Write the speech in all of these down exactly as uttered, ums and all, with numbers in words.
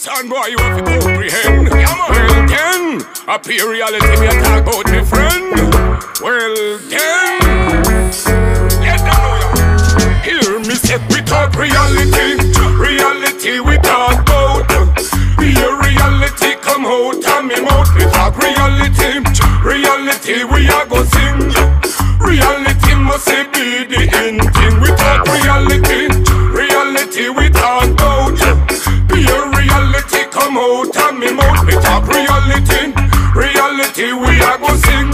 Son boy, you have to comprehend. Well then, a pure reality me a talk about me friend. Well then, let them know ya. Hear me say we talk reality. Reality we talk about. Pure reality come out of me mouth. We talk reality. Reality we a go sing. Reality must be the end thing. We talk reality. Reality we talk about. Pure reality come out of me mouth. We talk reality. Reality we a go sing.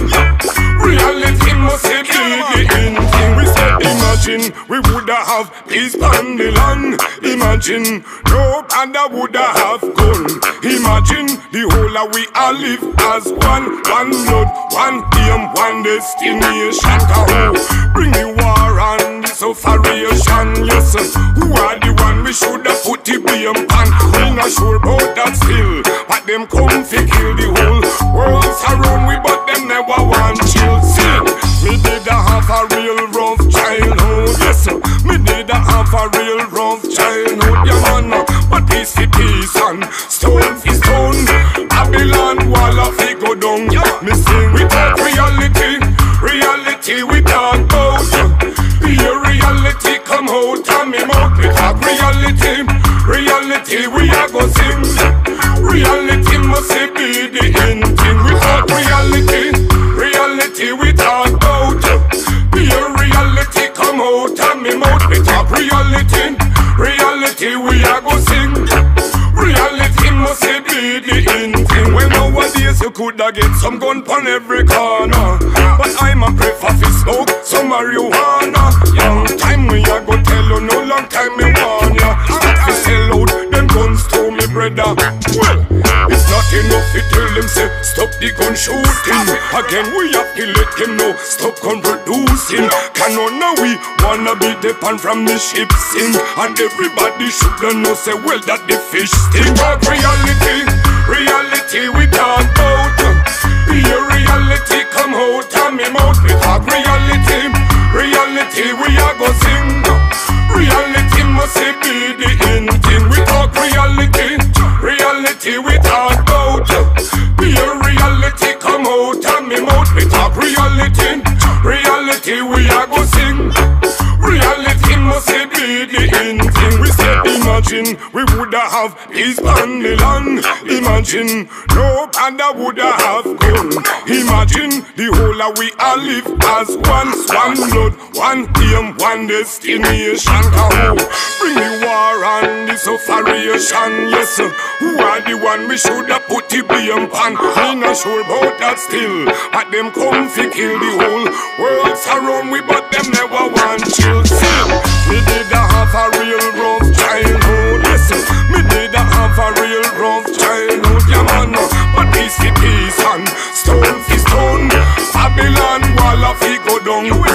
Reality must be the end thing. We say imagine we woulda have peace on the land. Imagine no panda woulda have gun. Imagine the whole of we all live as one. One blood, one aim, one destination. Who bring the war and the sufferation? Yes, who are the one we shoulda put the blame on? We not sure about that still, but them come fi kill the whole world surround we, but them never want chill. See, me did a have a real rough childhood. Yes, me did a have a real rough childhood. Yeah man, but peace fi peace and stone fi stone. Babylon wall of fi go down. Me sing we talk reality. Reality we talk about. Pure reality come out of me mouth. We talk reality. Reality we a go sing. Reality must be the end thing. We talk reality. Reality we talk about. Pure reality come out of me mouth. We talk reality. Reality we a go sing. Reality must be the end thing. When nowadays you coulda get some gun pon every corner, but I'm a prefer fi smoke some marijuana. Long time me a go tell you, no long time me warn ya. Stop fi sell out them guns to me brother. Well, it's not enough to tell them say stop the gun shooting. Again we have to let them know stop gun producing. Canon now we wanna be depend from the ship sink, and everybody should know say well that the fish stink. Talk reality, reality we talk about. Pure reality come out of me mouth. We talk reality, reality we a go sing. Reality must be the end thing. We talk reality, reality we talk about. Pure reality come out of me mouth. We talk reality, reality we a go sing. Reality must be the end thing. We say imagine we woulda have peace on the land. Imagine no panda woulda have gun. Imagine the whole of we all live as one. One blood, one aim, one destination. Who bring the war and the sufferation? Yes, who are the one we shoulda put the blame on? We not sure about that still, but them come fi kill the whole world surround we, but them never want chill. See, me did a have a real rough childhood. Yes, me did a have a real rough childhood. Yeah man, but peace fi peace and stone fi stone. Babylon wall of fi go down.